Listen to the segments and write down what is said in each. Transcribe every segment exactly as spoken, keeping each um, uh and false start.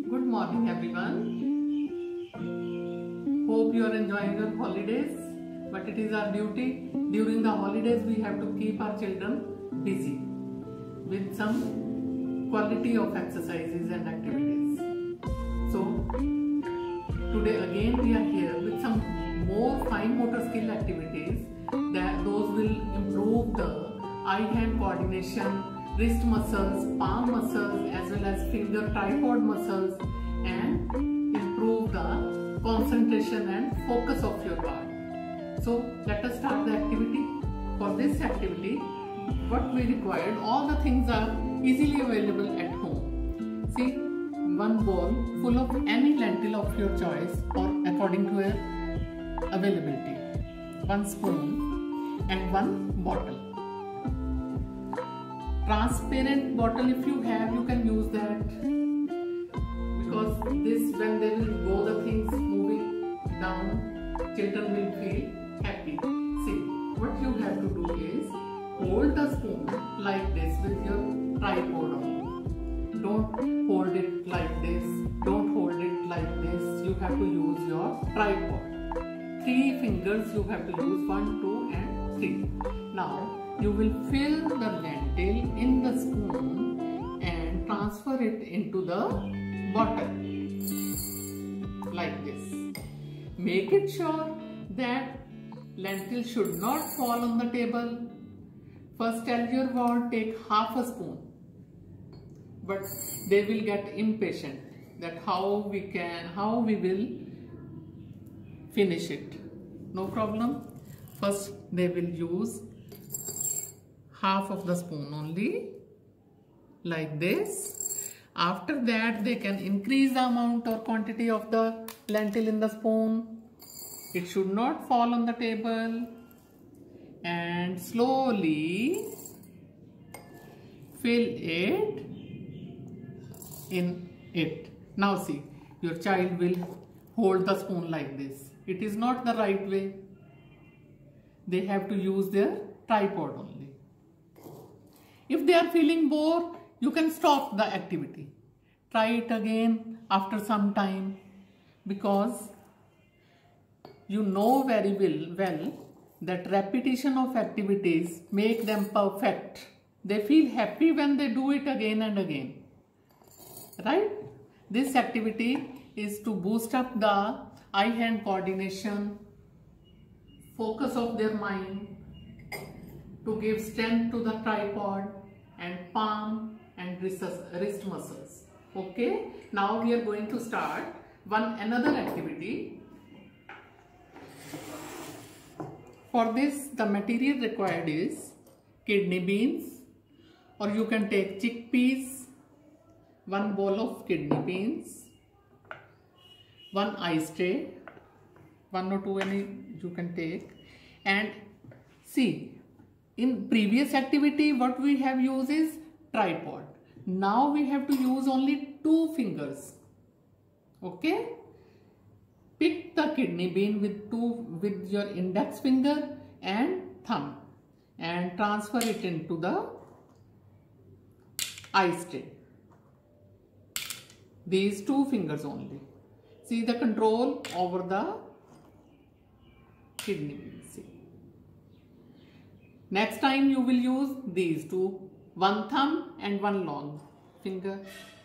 Good morning everyone. Hope you are enjoying your holidays, but it is our duty during the holidays we have to keep our children busy with some quality of exercises and activities. So today again we are here with some more fine motor skill activities that those will improve the eye-hand coordination, wrist muscles, palm muscles as well as finger tripod muscles, and improve the concentration and focus of your part. So let us start the activity. For this activity, what we required, all the things are easily available at home. See, one bowl full of any lentil of your choice or according to your availability, one spoon and one bottle. Transparent bottle, if you have, you can use that, because this, when they will go the things moving down, children will feel happy. See, what you have to do is hold the spoon like this with your tripod on. Don't hold it like this, don't hold it like this, you have to use your tripod. Three fingers you have to use, one, two and three. Now you will fill the lentil in the spoon and transfer it into the bottle like this. Make it sure that lentil should not fall on the table. First tell your ward, take half a spoon, but they will get impatient that how we can, how we will finish it. No problem. First they will use half of the spoon only, like this. After that they can increase the amount or quantity of the lentil in the spoon. It should not fall on the table, and slowly fill it in it. Now see, your child will hold the spoon like this. It is not the right way. They have to use their tripod only. If they are feeling bored, you can stop the activity. Try it again after some time, because you know very well, well that repetition of activities make them perfect. They feel happy when they do it again and again. Right? This activity is to boost up the eye-hand coordination, focus of their mind, to give strength to the tripod and palm and wrist, wrist muscles. Okay, now we are going to start one another activity. For this, the material required is kidney beans, or you can take chickpeas, one bowl of kidney beans, one ice tray, one or two any you can take. And see, in previous activity what we have used is tripod. Now we have to use only two fingers. Okay, pick the kidney bean with two with your index finger and thumb and transfer it into the ice tray. These two fingers only. See the control over the kidney bean. See. Next time you will use these two, one thumb and one long finger.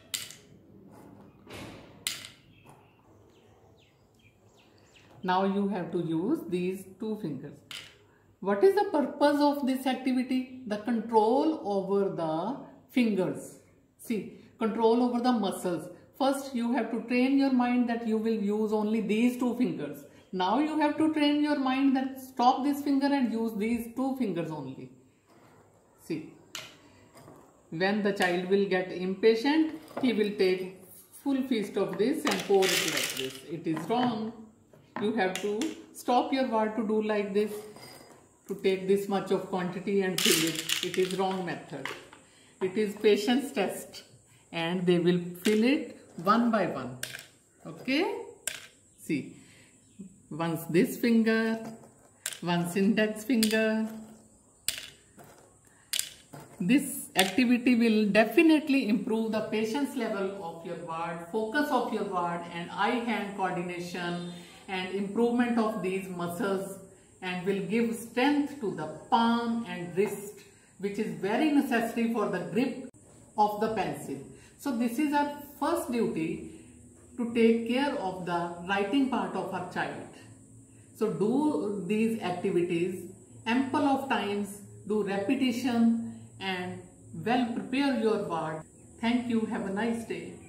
Now you have to use these two fingers. What is the purpose of this activity? The control over the fingers. See, control over the muscles. First you have to train your mind that you will use only these two fingers. Now you have to train your mind that stop this finger and use these two fingers only. See, when the child will get impatient, he will take full feast of this and pour it like this. It is wrong. You have to stop your word to do like this, to take this much of quantity and fill it. It is wrong method. It is patience test, and they will fill it one by one. Okay? See. Once this finger, once index finger, This activity will definitely improve the patience level of your word, focus of your word, and eye-hand coordination, and improvement of these muscles, and will give strength to the palm and wrist, which is very necessary for the grip of the pencil. So this is our first duty, to take care of the writing part of our child. So do these activities ample of times, do repetition, and well prepare your word. Thank you. Have a nice day.